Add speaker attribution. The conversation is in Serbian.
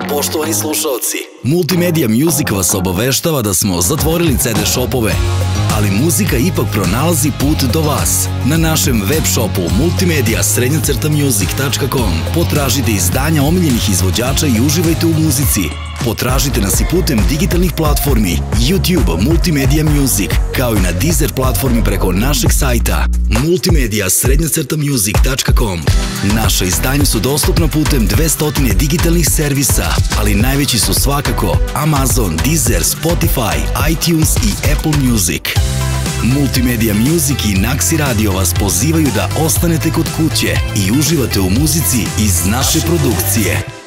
Speaker 1: Poštovani slušaoci, Multimedia Music vas obaveštava da smo zatvorili CD shopove, ali muzika ipak pronalazi put do vas. Na našem web shopu multimedia-music.com potražite izdanja omiljenih izvođača i uživajte u muzici. Potražite nas i putem digitalnih platformi YouTube Multimedia Music, kao i na Deezer platformi preko našeg sajta multimedia-music.com. Naša izdanja su dostupna putem 200 digitalnih servisa, ali najveći su svakako Amazon, Deezer, Spotify, iTunes i Apple Music. Multimedia Music i Naxi Radio vas pozivaju da ostanete kod kuće i uživate u muzici iz naše produkcije.